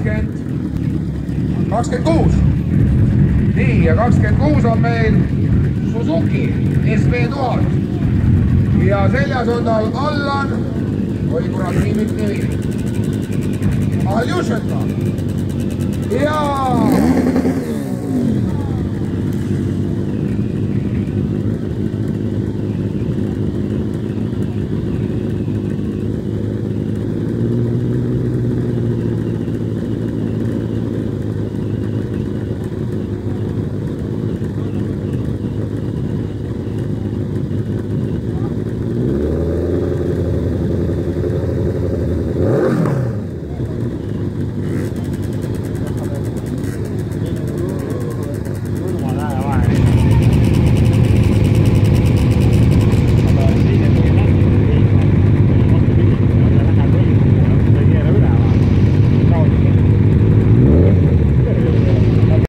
26. Nii, ja 26 on meil Suzuki SV1000. Ja seljas on tal Allan, oi kurat, nimi. Aljušenko. Ja